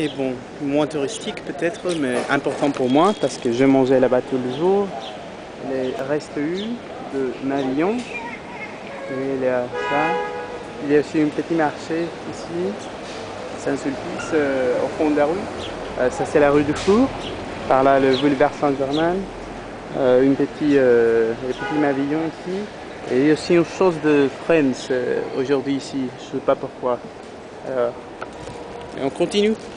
Et bon, moins touristique peut-être, mais important pour moi parce que je mangeais là-bas tous les jours. Les restes de Navillon. Et il y a ça. Il y a aussi un petit marché ici, Saint-Sulpice, au fond de la rue. Ça c'est la rue du Four. Par là le boulevard Saint-Germain. Les petits Navillons ici. Et il y a aussi une chose de Friends aujourd'hui ici. Je ne sais pas pourquoi. Alors, et on continue.